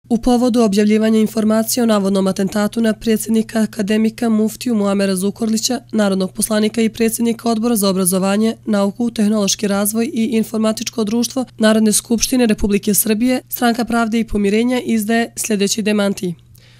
U povodu objavljivanja informacija o navodnom atentatu na predsjednika akademika Muftiju Muamera Zukorlića, narodnog poslanika i predsjednika Odbora za obrazovanje, nauku, tehnološki razvoj i informatičko društvo Narodne skupštine Republike Srbije, Stranka pravde i pomirenja izdaje sljedeći demanti.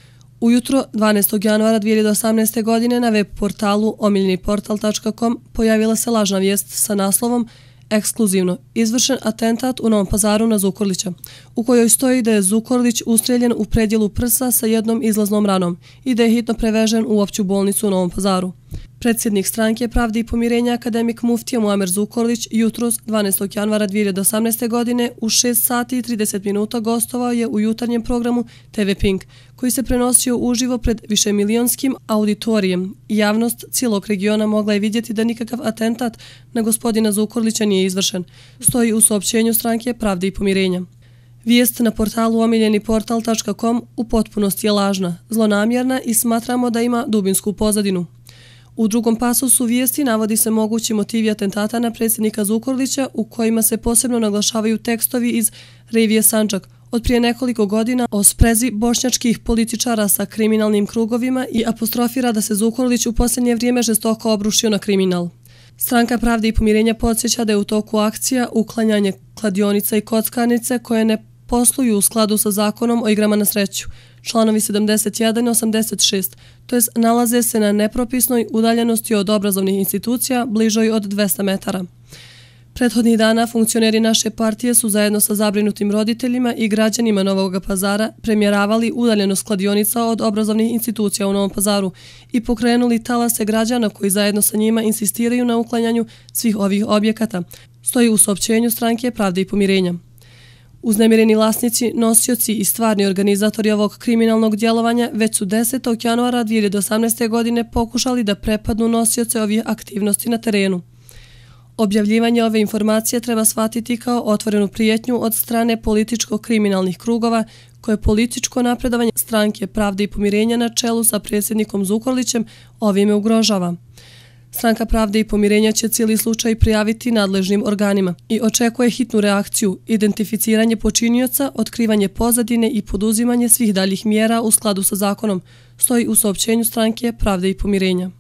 Ujutro 12. januara 2018. godine na web portalu omiljeniportal.com pojavila se lažna vijest sa naslovom "Ekskluzivno, izvršen atentat u Novom Pazaru na Zukorlića", u kojoj stoji da je Zukorlić ustrijeljen u predjelu prsa sa jednom izlaznom ranom i da je hitno prevežen u opću bolnicu u Novom Pazaru. Predsjednik Stranke pravde i pomirenja akademik Muftija Muamer Zukorlić jutros 12. januara 2018. godine u 6 sati i 30 minuta gostovao je u jutarnjem programu TV Pink, koji se prenosio uživo pred višemilijonskim auditorijem i javnost cijelog regiona mogla je vidjeti da nikakav atentat na gospodina Zukorlića nije izvršen, stoji u saopćenju Stranke pravde i pomirenja. Vijest na portalu omiljeniportal.com u potpunosti je lažna, zlonamjerna i smatramo da ima dubinsku pozadinu. U drugom pasusu vijesti navodi se mogući motivi atentata na predsjednika Zukorlića u kojima se posebno naglašavaju tekstovi iz revije Sandžak od prije nekoliko godina o sprezi bošnjačkih političara sa kriminalnim krugovima i apostrofira da se Zukorlić u posljednje vrijeme žestoko obrušio na kriminal. Stranka pravde i pomirenja podsjeća da je u toku akcija uklanjanje kladionica i kockarnice koje ne posluju u skladu sa zakonom o igrama na sreću, članovi 71 i 86, to jest nalaze se na nepropisnoj udaljenosti od obrazovnih institucija bližoj od 200 metara. Prethodnih dana funkcioneri naše partije su zajedno sa zabrinutim roditeljima i građanima Novog Pazara premjeravali udaljenost kladionica od obrazovnih institucija u Novom Pazaru i pokrenuli talase građana koji zajedno sa njima insistiraju na uklanjanju svih ovih objekata, stoji u saopćenju Stranke pravde i pomirenja. Uznemireni vlasnici, nosioci i stvarni organizatori ovog kriminalnog djelovanja već su 10. januara 2018. godine pokušali da prepadnu nosioce ovih aktivnosti na terenu. Objavljivanje ove informacije treba shvatiti kao otvorenu prijetnju od strane političko-kriminalnih krugova koje političko napredovanje Stranke pravde i pomirenja na čelu sa predsjednikom Zukorlićem ovime ugrožava. Stranka pravde i pomirenja će cijeli slučaj prijaviti nadležnim organima i očekuje hitnu reakciju, identificiranje počinioca, otkrivanje pozadine i poduzimanje svih daljih mjera u skladu sa zakonom, stoji u saopćenju Stranke pravde i pomirenja.